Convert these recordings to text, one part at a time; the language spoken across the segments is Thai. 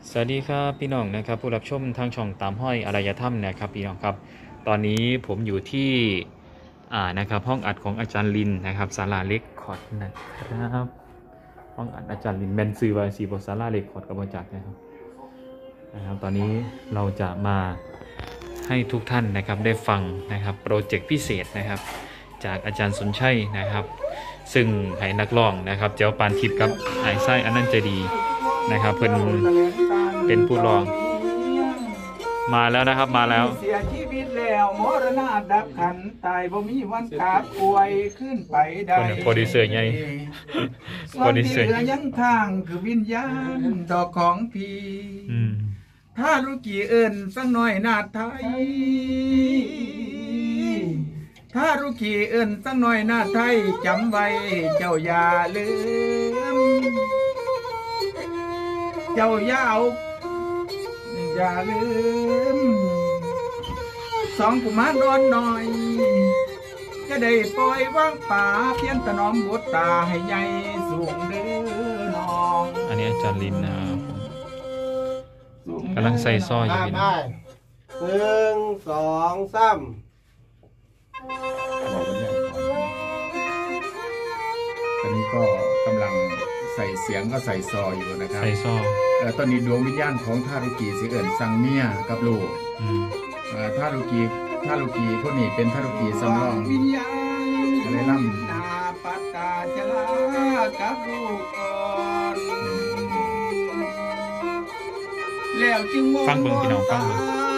สวัสดีครับพี่น้องนะครับผู้รับชมทางช่องตามห้อยอารยธรรมนะครับพี่น้องครับตอนนี้ผมอยู่ที่นะครับห้องอัดของอาจารย์ลินนะครับศาลาเล็กคอร์ดนะครับห้องอัดอาจารย์ลินแมนซือวาซีบศาลาเล็กคอร์ดกับบจักนะครับตอนนี้เราจะมาให้ทุกท่านนะครับได้ฟังนะครับโปรเจกต์พิเศษนะครับจากอาจารย์สนชัยนะครับซึ่งให้นักร้องนะครับเจ้าปานทิพย์กับไอ้ไส้อนันต์ใจดีนะครับเพิ่นเป็นผู้ร้องมาแล้วนะครับมาแล้วเสียชีวิตแล้วมรณะดับขันตายบ่มีวันกาบป่วยขึ้นไปได้โปรดิวเซอร์ไงโปรดิวเซอร์ยังทางคือวิญญาณดอกของพี่ถ้าลูกกี่เอิญสักหน่อยนาไทยถ้าลูกกี่เอิญสักหน่อยนาไทยจำไว้เจ้าอย่าลืมเจ้าอย่าลืมสองกุมารนอนหน่อยจะได้ปล่อยว่างป่าเพียงถนอมบุตรตาให้ใหญ่สูงเด้อน้องอันนี้อาจารย์ลินนะครับกำลังใส่ซ้ออยู่พี่น้อง 1 2 3 บอกกันเนี่ยตอนนี้ก็กำลังใส่เสียงก็ใส่ซออยู่นะครับใส่ซ้อตอนนี้ดวงวิญญาณของทารุกีสิเอิญสังเมียกับลูกทารุกีพวกนี้เป็นทารุกีสำรองอะไรล่ำนาปัตตาจลากับลูกก่อนแล้วจึงฟังเบิ่งพี่น้องฟังเบิ่ง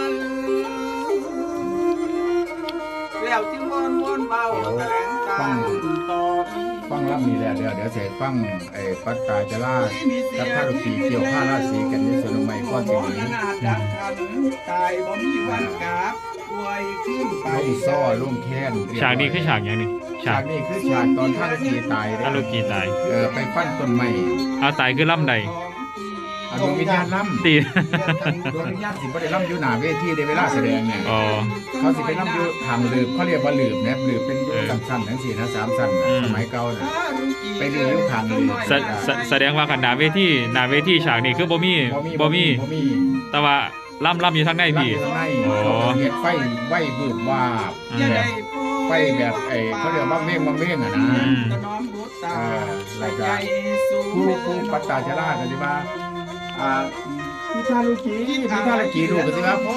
แล้วจึงวนเบาฟังล่ำนี่แหละเดี๋ยวเสร็จฟังไอ้ปัตตาจลากับทารุกีเกี่ยวผ้าราศีกันนี่ส่วนลงไม่ก้อนสีนี้ตายบ่มีวันกาบป่วยขึ้นไปลุ่มซ้อลุ่มแค้นฉากนี้คือฉากอย่างนี้ฉากนี้คือฉากตอนทารุกีตายทารุกีตายไปฟันต้นไม้เอาตายคือล่ำใดดวงวิญญาณล่ำตีดวงวิญญาณสิบ่ได้ล่ำอยู่หน้าเวทีในเวลาแสดงเนี่ยเขาสิไปล่ำอยู่ทางลืบเขาเรียกว่าลืบนะลืบเป็นสั้นๆทั้งสี่นะ3 สั้นสมัยเก่านะไปลืบอยู่ทางลืบแสดงว่ากันหน้าเวทีฉากนี้คือบ่มีแต่ว่าล่ำอยู่ทางในพี่เฮ็ดไฟไหวบืบว่าแบบไฟแบบเขาเรียกว่าเม่งอ่ะนะอะไรกันผู้ปัตตาจรากันดีว่าพี่ทารุกีดูกันสิว่าพ่อ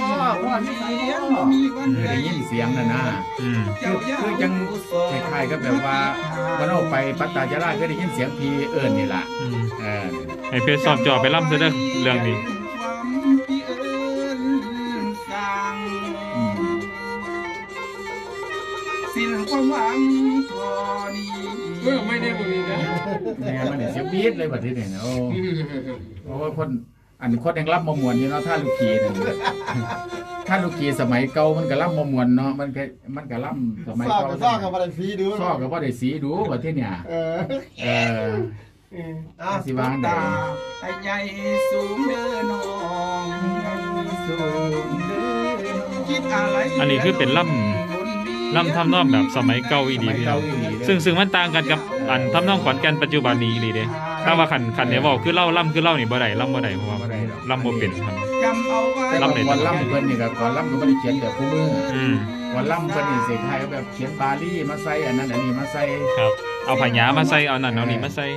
ได้ยินเสียงนะคือจังคล้ายๆกับแบบว่ามันเอาไปปัตตาจราก็ได้ยินเสียงพีเอิญนี่แหละให้เพชรสอบจอไปล่ำซะเด้อเรื่องนี้สิ้นความหวังพอนี้ไม่ได้บ่มีนะเนี่ยมันเสียบีดเลยบัดนี้เนี่ยโอ้เพราะว่าคนยังรับมามวนอยู่เนาะถ้าลูกกีนั่นถ้าลูกกีสมัยเก่ามันก็รับมามวนเนาะมันก็รับสมัยเก่าซ้อกับบ่ได้สีดูซ้อกับบ่ได้สีดูบัดนี้เนี่ยสิวางตาใหญ่สูงเด้อน้องสูงเด้อคิดอะไรอันนี้คือเป็นล่ำทำนองแบบสมัยเก่าอีดีพี่น้องซึ่งมันต่างกันกับอันทำนองขอนแก่นปัจจุบันนี้อีเด้ถ้าว่าขันเนี่ยบอกคือเล่านี่บ่ได้ล่ำบ่ได้เพราะว่าล่ำบ่เป็นล่ำในวันล่ำเพิ่นนี่ก็ก่อนล่ำก็บ่ได้เขียนแบบคู่มือวันล่ำเพิ่นนี่สิไทยแบบเขียนบาลีมาใส่อันนั้นอันนี้มาใส่ครับเอาผญามาใส่เอานั่นเอานี่มาใส่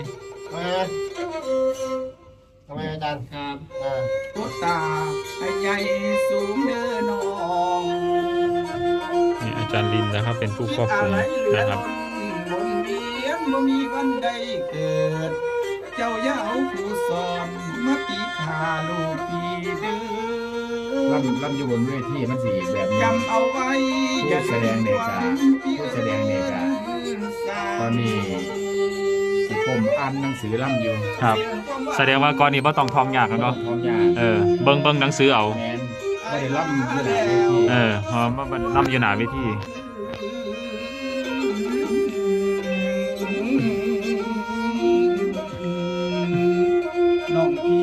ทำไมอาจารย์ครับตุ๊ตาใหญ่สูงเด้อน้องนี่อาจารย์ลินนะครับเป็นผู้ควบคุมนะครับวนเวียนบ่มีวันใดเกิดเจ้าอย่าเอาผู้สอนมาตีขาลูกปีเด้อลำอยู่บนเวทีมันสิแบบนี้จำเอาไว้อย่าแสดงเด็กตอนนี้ผมอ่านหนังสือล่ำอยู่ครับแสดงว่าก่อนนี้บ่ต้องท่องยากแล้วเนาะเบิ่งหนังสือเอาไม่ได้ล่ำอยู่หน้าเวทีเพราะมันล่ำอยู่หน้าเวทีน้องพี่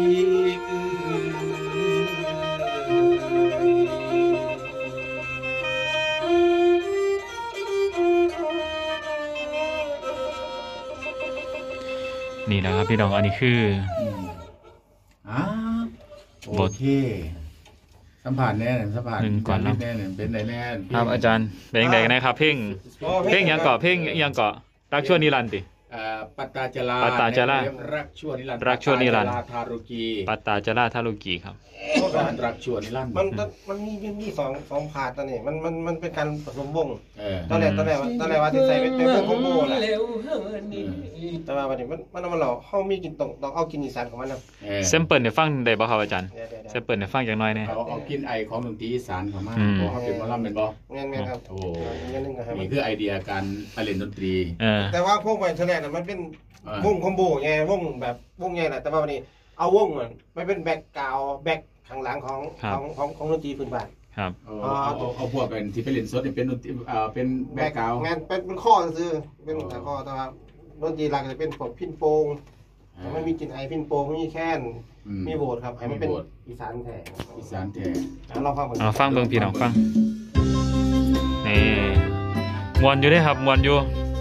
นี่นะครับพี่น้องอันนี้คือโอเคสัมผัสแน่นสัมผัสหนึ่งก่อนนะแน่นเป็นไรแน่ครับอาจารย์เป็นยังไงกันนะครับเพลงยังเกาะเพลงยังเกาะรักชั่วนิรันดร์ติปัตตาจลาปัตตาจลารักชั่วนิรันดร์รักชั่วนิรันดร์ปัตตาจลาทารุกีปัตตาจาราทารุกีครับรักชั่วนิรันดร์มันมีสองพาร์ทตอนนี้มันเป็นการผสมวงเออตอนแรกว่าที่ใส่เป็นวงคอมโบแหละแต่ว่าวันนี้มันเอามาหลอกเขามีกินต้องเอากินอีสานของมันนะเซมเปิลเนี่ยฟังได้บ่ครับอาจารย์เดี๋ยวเซมเปิลเนี่ยฟังอย่างน้อยเนี่ยเอากินไอของดนตรีอีสานเข้ามาอืมเพราะเขาเป็นหมอลำเป็นบ่แม่นครับโอ้อีกอันหนึงนะครับนี่คือไอเดียการเล่นดนตรีแต่ว่าพวกไปเทเลน่ะมันเป็นวงคอมโบไงวงแบบวงใหญ่แหละแต่ว่าวันนี้เอาวงมันเป็นแบ็กกราวด์แบ็กข้างหลังของดนตรีพื้นบ้านครับเอาพวกเป็นที่ไปเล่นสดนี่เป็นดนตรีเป็นแบ็คกราวด์งานเป็นข้อซื้อเป็นแต่ข้อแต่ว่าดนตรีหลักจะเป็นพวกพินโปงมันมีจินไอพินโปงมีแค้นมีโบสครับให้มันเป็นอีสานแท้อีสานแท้เราฟังเอาฟังเบิ่งพี่น้องฟังนี่มวนอยู่เด้ครับมวนอยู่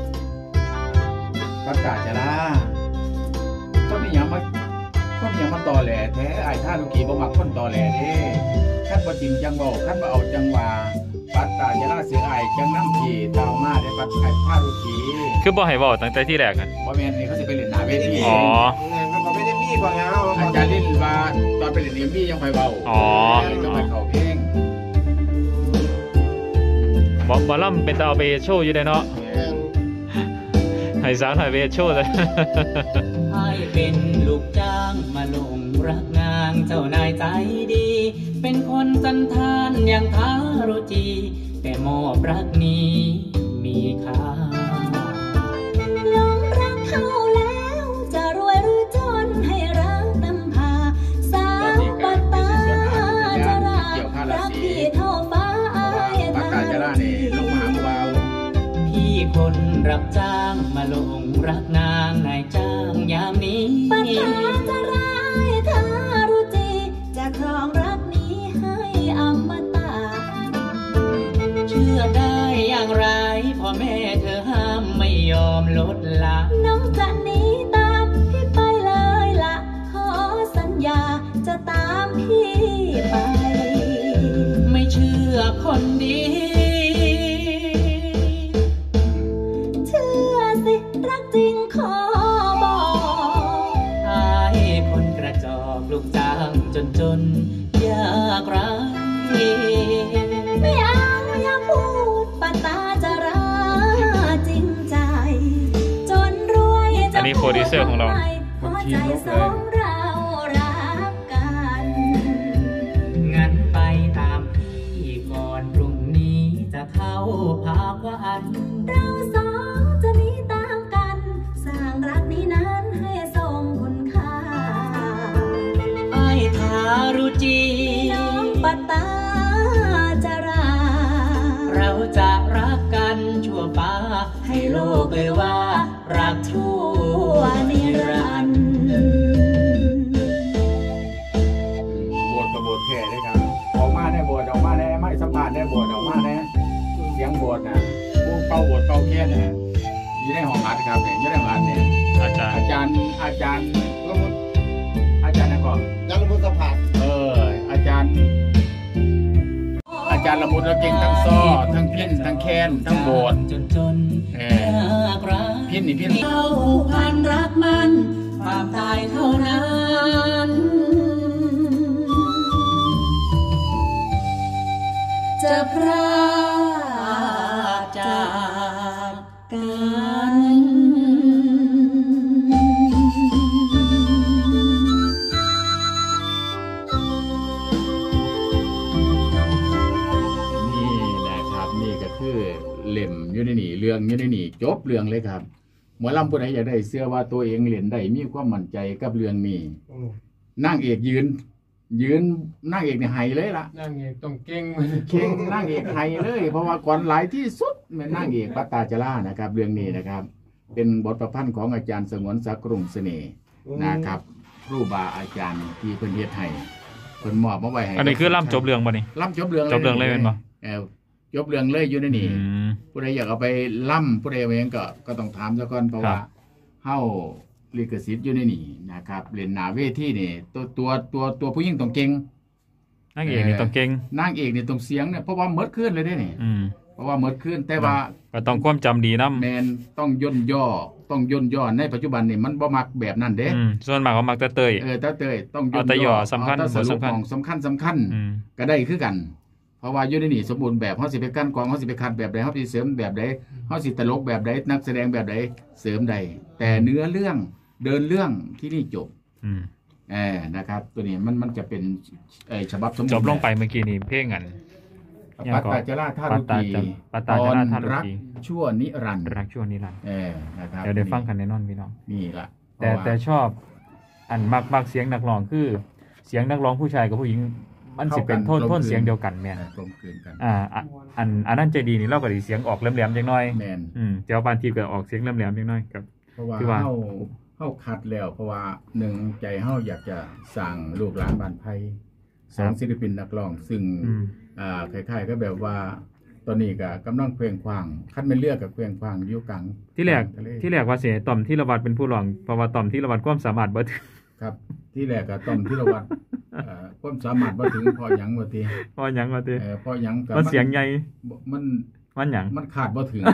ประกาศจะล่าคนนี้ยังมาต่อแหล่แท้ไอ้ท่าลูกกี้บ่มักคนต่อแหล่เด้คันบ่จริงจังบ่คันบ่เอาจังว่าปัตตาจะล่าเสือไอ้จังน้ำขี่เต่ามาได้ปัดไอ้ท่าลูกกี้คือบ่ให้เว้าตั้งแต่ที่แรกกันบ่แม่นนี่เขาสิไปเล่นหน้าเวทีอ๋อมันไม่ได้มีกว่าเงาอาจารย์ลิ้นว่าตอนไปเล่น MV ยังค่อยเว้าอ๋อต้องไปเข้าเพลงบ่ล่ำเป็นตาเอาไปโชว์อยู่ได้เนาะให้สาวหน่อยไปโชว์เลยให้เป็นลูกจ้างมาลงรักนางเจ้านายใจดี เป็นคนสันทานอย่างทารุจี แต่มอบรักนี้มีค่าหลงรักเขาแล้วจะรวยหรือจนให้รักนำพาสาวปัตตาจะรักรักพี่เท่าฟ้าอายปัตตาจะล่านี่ลงมาหาผู้บ่าวพี่คนรับจ้างมาลงรักนางนายจ้างยามนี้ปัตตาจะร้ายทารุจีจะครองรักนี้ให้อมตะเชื่อได้อย่างไรพ่อแม่เธอห้ามไม่ยอมลดละน้องจะหนีตามพี่ไปเลยล่ะขอสัญญาจะตามพี่ไปไม่เชื่อคนดีเชื่อสิรักจริงขอบอกไอ้คนกระจอกลูกจ้างจนยากไรไม่เอาอย่าพูดปัตตาจะรักจริงใจ จนรวยจะอันนี้โปรดิวเซอร์ของเราพอใจสองเรารักกันงั้นไปตามพี่ก่อนพรุ่งนี้จะเข้าพาวันเราสองจะหนีตามกัน สร้างรักนี้นั้นให้ทรงคุณค่าไอ้ทารุจีน้องปัตตาจะรักเราจะรักกันชั่วฟ้าให้โลกเลยว่า รักชั่วนิรันดร์โบสถ์กับโบสถ์แท้ด้วยครับออกมาได้โบสถ์ออกมาได้ไม่สัมภาษณ์ได้โบสถ์ออกมาได้เสียงโบสถ์นะพวกเป่าโบสถ์เป่าแค่เนี่ยอยู่ในห้องอัดครับเนี่ยอยู่ในห้องอัดเนี่ยอาจารย์อาจารย์แล้วมันนะก่อนยังมุสะพานอาจารย์ละมุนละเก่งทั้งซ้อทั้งพิ้นทั้งแคนทั้งโบสถ์จนยากไรพิ้นนี่พิ้นเข้าพันรักมันความตายเท่านั้น จะพรากจากกันนี่แหละครับนี่ก็คือเล่มอยู่ในนี่เรื่องอยู่ในนี่จบเรื่องเลยครับหมอลำผู้ใดอยากได้เสื้อว่าตัวเองเล่นได้มีความมั่นใจกับเรื่องนี้นางเอกยืนนางเอกเนี่ยไห้เลยล่ะนั่งเองต้องเก่งเข่งนางเอกไห้เลย เพราะว่าก่อนหลายที่สุดเป็นนางเอกปัตตาจารานะครับ เรื่องนี้นะครับ เป็นบทประพันธ์ของอาจารย์สงวนศักดิ์กรุงเสน่ห์นะครับครูบาอาจารย์ที่เพิ่นเฮ็ดให้เพิ่นมอบมาไว้ให้อันนี้คือล่ำจบเรื่องบ่นี่ล่ำจบเรื่องจบเรื่องเลยเป็นบ่จบเรื่องเลยอยู่ในนี่อืมผู้ใดอยากเอาไปล่ำผู้ใดเอาไปหยังก็ต้องถามซะก่อนเพราะครับว่าเฮาลิขสิทธิ์อยู่ในนี่นะครับเล่นหน้าเวทีนี่ตัวผู้หญิงต้องเก่งนางเอกนี่ต้องเก่งนางเอกนี่ต้องเสียงเนี่ยเพราะว่าเมิดขึ้นเลยได้นี่ เพราะว่าเมิดขึ้นแต่ว่าก็ต้องความจำดีนำแมนต้องย่นย่อในปัจจุบันนี่มันบ่มักแบบนั้นเด้ส่วนมากก็มักแต่เตยแต่เตยต้องย่นเอาแต่ย่อสำคัญเอาแต่สรุปสำคัญของสำคัญก็ได้คือกัน เพราะว่าอยู่ในนี่สมบูรณ์แบบเฮาสิไปกั้นกองเฮาสิไปคัดแบบใดเฮาสิเสริมแบบใดเฮาสิตลกแบบใดนักแสดงแบบใดเสริมใดแต่เนื้อเรื่องเดินเรื่องที่นี่จบนะครับตัวนี้มันจะเป็นฉบับสมบูรณ์จบลงไปเมื่อกี้นี่เพลงอันปัตตาจาราธารุกีปัตตาจาราธารุกีรักชั่วนิรันดร์รักชั่วนิรันดร์นะครับเดี๋ยวได้ฟังกันแน่นอนพี่น้องนี่ล่ะแต่ชอบอันมักเสียงนักร้องคือเสียงนักร้องผู้ชายกับผู้หญิงมันสิเป็นโทนเสียงเดียวกันแม่นกลมกลืนกันอันนั้นใจดีนี่เราก็สิเสียงออกแหลมๆจังน้อยแมนเจ้าปานทิพย์ก็ออกเสียงแหลมๆจังน้อยครับเพราะว่าคือว่าเฮาคัดแล้วเพราะว่าหนึ่งใจเฮาอยากจะสั่งลูกหลานบ้านไผ่สองศิลปินนักร้องซึ่งคล้ายๆก็แบบว่าตอนนี้ก็กำลังเคว้งคว้างคันไม่เลือกกับเคว้งคว้างอยู่กลางที่แรกทะเลว่าสิให้ต่อมที่ระวัดเป็นผู้ร้องเพราะว่าต่อมที่ระวัดความสามารถบ่ถึงครับที่แรกก็ต้อมที่ระวัดความสามารถบ่ถึงพอหยังบ่ทีพอหยังว่าติพอหยังก็มันเสียงใหญ่มันหยังมันขาดบ่ถึง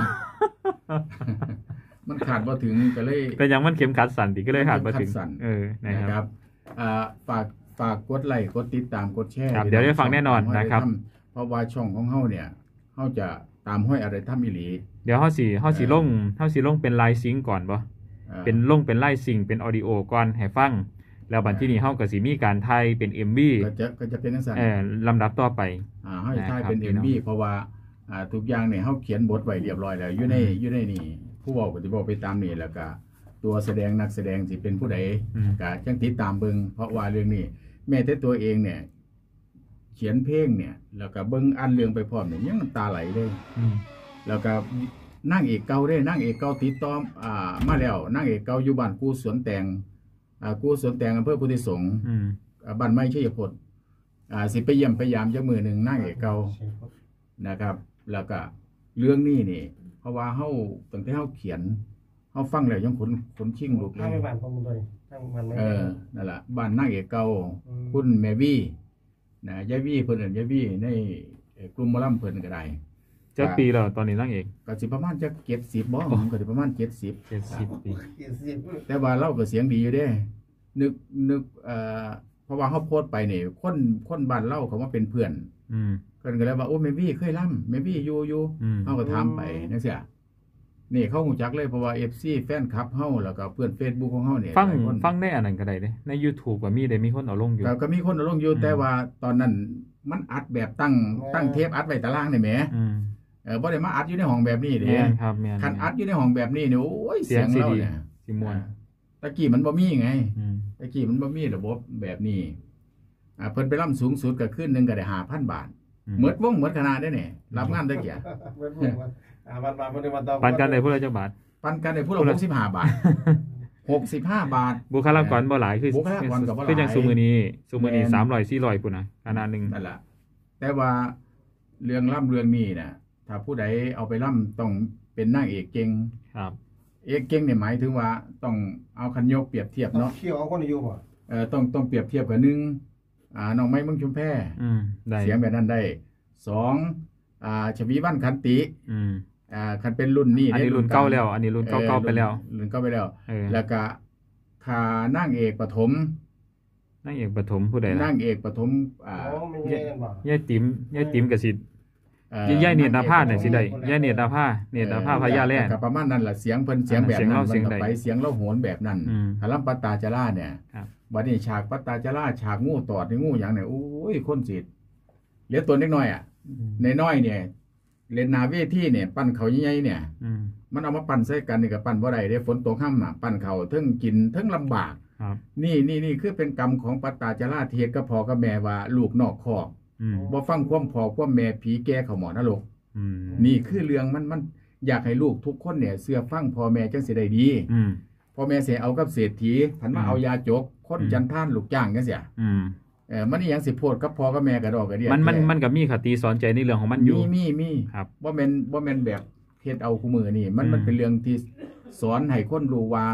มันขาดบ่ถึงก็เลยแต่ยังมันเข็มขัดสั่นติก็เลยขาดบ่ถึงเข็มขัดสั่นนะนะคครัรับ บฝากกดไลค์กดติดตามกดแชร์ครับเดี๋ยวได้ฟังแน่นอนนะครับเพราะว่าช่องของเฮาเนี่ยเฮาจะตามห้อยอะไรถ้ำอีหลีเดี๋ยวเฮาสิลงเป็นไลน์ซิงค์ก่อนบ่เป็นลงเป็นไลน์ซิงค์เป็นออดิโอก่อนให้ฟังแล้วบัดที่นี้เฮาก็สิมีการถ่ายเป็น MV ก็จะเป็นจังซั่นลำดับต่อไปเฮาจะถ่ายเป็น MV เพราะว่าทุกอย่างเนี่ยเฮาเขียนบทไว้เรียบร้อยแล้วอยู่ในนี่ผู้เว้าก็สิเว้าไปตามนี่แล้วก็ตัวแสดงนักแสดงสิเป็นผู้ใดก็จังติดตามเบิ่งเพราะว่าเรื่องนี้แม้แต่ตัวเองเนี่ยเขียนเพลงเนี่ยแล้วก็เบิ่งอันเรื่องไปพร้อมเนี่ยยังน้ำตาไหลเลยแล้วก็นางเอกเก่าได้นางเอกเก่าติดต่อมาแล้วนางเอกเก่าอยู่บ้านกูสวนแตงกูสวนแตงอำเภอพุทธิสงฆ์บ้านไม้ชัยพจน์สิไปเยี่ยมพยายามจักมือหนึ่งนางเอกเก่านะครับแล้วก็เรื่องนี้นี่เพราะว่าเฮาตั้งแต่เฮาเขียนเฮาฟังแล้วยังขนชิ่งลุกเลทางยไปบ้านผมเลยทางบ้านไม่นั่นล่ะบ้านนางเอกเก่าคุณแม่วี่นะยายวี่เพิ่นยายวี่ในกลุ่มหมอลำเพิ่นก็ได้จักปีแล้วตอนนี้นางเอกก็สิประมาณจัก70บ่ก็สิประมาณ70 70ปีแต่ว่าเราก็เสียงดีอยู่เด้นึกเพราะว่าเฮาโพสต์ไปนี่คนบ้านเราเขามาเป็นเพื่อนเพิ่นก็เลยว่าโอ้แม่วี่เคยล่ำแม่วี่อยู่เฮาก็ถามไปจังซี่นี่เขาฮู้จักเลยเพราะว่า FC แฟนคลับเฮาแล้วก็เพื่อน Facebook ของเฮาเนี่ยฟังได้อันนั้นก็ได้เด้ใน YouTube ก็มีคนเอาลงอยู่ก็มีคนเอาลงอยู่แต่ว่าตอนนั้นมันอัดแบบตั้งเทปอัดไว้ตารางนี่แหมบ่ได้มาอัดอยู่ในห้องแบบนี้เด้แม่นครับแม่นคันอัดอยู่ในห้องแบบนี้เนี่ยโอ้ยเสียงเราเนี่ยสิม่วนตะกี้มันบ่มีไงตะกี้มันบ่มีระบบแบบนี้เพิ่นไปร่ำสูงสุดก็คืนนึงก็ได้ 5,000 บาทหมดวงหมดคณะได้นี่รับงานตะเกียปันกันได้ผู้ละจักบาทปันกันได้ผู้ละ65 บาท 65 บาทบุคลากรบ่หลายคือบุคลากรก็บ่หลายคือจังซุมื้อนี้300 400พุ่นน่ะคณะนึงนั่นล่ะแต่ว่าเรื่องล่ำเรื่องนี้น่ะถ้าผู้ใดเอาไปล่ำต้องเป็นนางเอกเก่งครับเอกเก่งเนี่ยหมายถึงว่าต้องเอาคันยกเปรียบเทียบเนาะเที่ยวเอาคนอยู่บ่ต้องเปรียบเทียบกับ1น้องไม้เมืองชุมแพได้เสียงแบบนั้นได้2ชวีวันขันติคันเป็นรุ่นนี้อันนี้รุ่นเก่าแล้วอันนี้รุ่นเก่าไปแล้วรุ่นเก่าไปแล้ว แล้วก็ขานางเอกปฐมนางเอกปฐมผู้ใดล่ะนางเอกปฐมมันแย่กันบ่ยายติ๋มก็สิยายเนตรนาภาเนี่ยสิได้ยายเนตรนาภาพญาแล่ก็ประมาณนั้นล่ะเสียงเพิ่นเสียงแบบนั้นเสียงมันใดก็ไปเสียงเล่าโหนแบบนั้นคลัมปัตตาจาราเนี่ยครับบัดนี้ฉากปัตตาจาราฉากงูตอดงูหยังเนี่ยโอ้ยคนสิเหลือตัวเล็กน้อยอ่ะน้อยเนี่ยเล่นหน้าเวทีเนี่ยปั้นเขาใหญ่ๆเนี่ยมันเอามาปั้นใส่กันนี่ก็ปั้นบ่ได้เด้ฝนตกค่ำอ่ะปั้นเขาเทิงกินเทิงลำบากนี่คือเป็นกรรมของปัตตาจาราเทียกับพ่อกับแม่ว่าลูกนอกคอกบ่ฟังความพ่อความแม่ผีแก่เขาหมอนรกนี่คือเรื่องมันอยากให้ลูกทุกคนเนี่ยเชื่อฟังพ่อแม่จังสิได้ดีพ่อแม่สิเอากับเศรษฐีหันมาเอายาจกคนจันทานลูกจ้างจังซี่มันอีหยังสิโพดกับพ่อกับแม่ก็ดอกก็เดียวมันก็มีคติสอนใจในเรื่องของมันอยู่มีครับบ่แม่นแบบเฮ็ดเอาคู่มือนี่มันเป็นเรื่องที่สอนให้คนรู้ว่า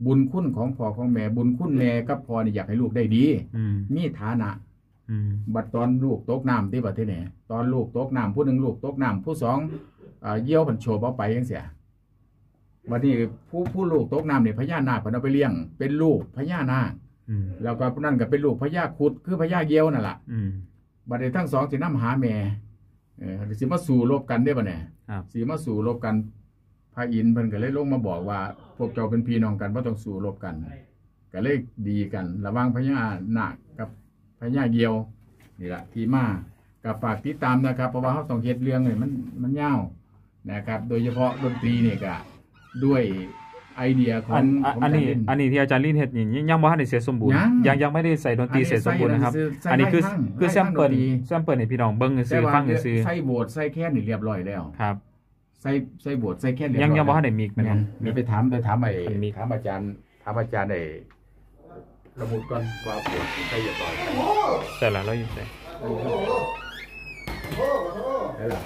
บุญคุณของพ่อของแม่บุญคุณแม่กับพ่อนี่อยากให้ลูกได้ดี มีฐานะบัดตอนลูกตกน้ำที่บัดที่ไหนตอนลูกตกน้ำผู้หนึ่งลูกตกน้ำผู้สองเยี่ยวผันโฉบเอาไปยังเสียบัดนี้ผู้ลูกตกน้ำเนี่ยพญานาคเพิ่นเอาไปเลี้ยงเป็นลูกพญานาคแล้วก็นั่นก็เป็นลูกพญาคุดคือพญาเยี่ยวนั่นแหละบัดนี้ทั้งสองสินำหาแม่สิมาสู่รบกันได้ป่ะเนี่ยสิมาสู่รบกันพระอินทร์เพิ่นก็เลยลงมาบอกว่าพวกเจ้าเป็นพี่น้องกันบ่ต้องสู่รบกันก็เลยดีกันระหว่างพญานาคกับพญาเยี่ยวนี่แหละที่มากับฝากติดตามนะครับเพราะว่าเขาต้องเฮ็ดเรื่องเนี่ยมันยาวนะครับโดยเฉพาะดนตรีเนี่ยก็ด้วยไอเดียของอันนี้ที่อาจารย์ลินเฮ็ดนี่ยังบ่ทันได้เสร็จสมบูรณ์ยังไม่ได้ใส่ดนตรีเสร็จสมบูรณ์นะครับอันนี้คือแซมเปิลให้พี่น้องเบิ่งซื่อฟังซื่อใส่โบสถ์ใส่แค่นี่เรียบร้อยแล้วครับใส่โบสถ์ใส่แค่เรียบร้อยยังบ่ทันได้มิกมันมีไปถามไอ้ถามอาจารย์ไอ้ระบุก่อนว่าโบสถ์ใส่เรียบร้อยแต่ละเราอยู่ใส่ได้ล่ะ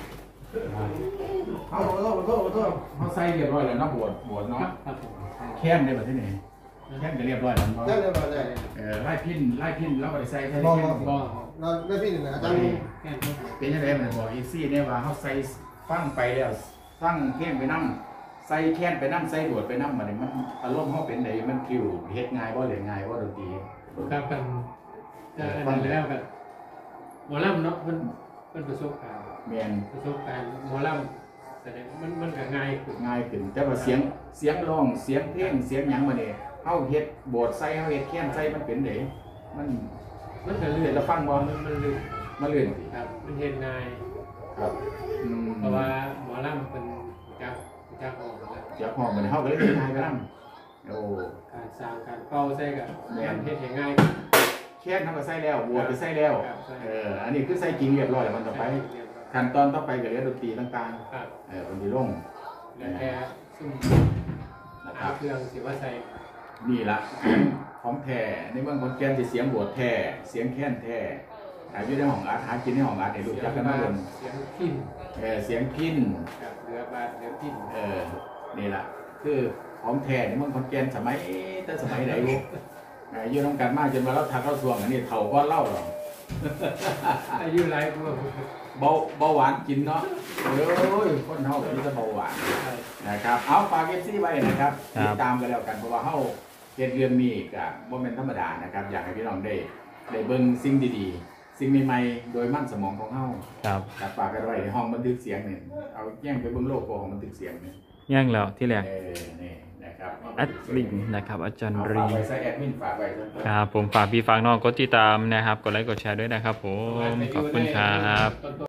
เขาใส่เรียบร้อยแล้วเนาะโบสถ์เนาะแค่นได้แบบที่ไหนแค่นก็เรียบร้อยแล้วได้เรียบร้อยได้ไล่พินแล้วก็ได้ใส่บ่เราได้พินอาจารย์เป็นยังไงมันบอกอีซี่เนี่ยว่าเขาใส่ฟังไปแล้วฟังแค่นไปนั่งใส่แค่นไปนั่งใส่โบสถ์ไปนั่งมันอารมณ์เขาเป็นไหนมันคิวเฮ็ดง่ายบ่เล่นง่ายบ่ดนตรีครับกันฟังแล้วกันหมอลำเนาะมันประสบการณ์ประสบการณ์หมอลำแต่มันก็ง่ายขึ้นแต่ว่าเสียงร้องเสียงเพลงเสียงหยังมาเนี่ยเฮาเฮ็ดโบสถ์ใส่เฮาเฮ็ดแค้นใส่มันเป็นไดมันก็เลื่อนแล้วฟังบ่มันเลื่อนครับมันเฮ็ดง่ายครับเพราะว่าหมอลำเป็นจักออกจักห้องมันเฮาก็เลยเฮ็ดง่ายไปนำโอ้การสร้างการเป่าใส่ก็มันเฮ็ดให้ง่ายแค้นเฮาก็ใส่แล้วโบสถ์ก็ใส่แล้วอันนี้คือใส่จริงเรียบร้อยแล้วมันต่อไปขั้นตอนต่อไปก็เรียนดนตรีต่างๆคนที่ลงแล้วแค่ซุ่มนะครับเครื่องสิว่าใส่นี่ละของแท้ในเมืองคนแก่นจะเสียงโบสถ์แท้เสียงแค้นแท้อยู่ในห้องอาร์ตหากินในห้องอาร์ตให้รู้จักกันมาเดินเสียงพินเสียงพินเรือบาดเรือพินนี่ละคือของแท้ในเมืองคนแก่นสมัยไหนอยู่น้ำกันมากจนมาเราทักเราสวงอันนี้เถ่าก้อนเล่าหรออายุไรพวกเบาหวานกินเนาะคนเฮาแบบนี้จะเบาหวานนะครับเอาฝากเอฟซีไว้นะครับติดตามกันแล้วกันเพราะว่าเฮาเฮ็ดเรื่องนี้ก็บ่แม่นธรรมดานะครับอยากให้พี่น้องได้เบิ่งสิ่งดีๆสิ่งใหม่ๆโดยมั่นสมองของเฮาครับฝากกันไว้ในห้องบันทึกเสียงนี่เอาแย่งไปเบิ่งโลโก้ของบันทึกเสียงนี่แย่งแล้วที่แรกนี่นะครับแอดลินนะครับอาจารย์รีฝากไว้ใส่แอดมินฝากไว้ครับผมฝากพี่ฝากน้องกดติดตามนะครับกดไลค์กดแชร์ด้วยนะครับผมขอบคุณครับ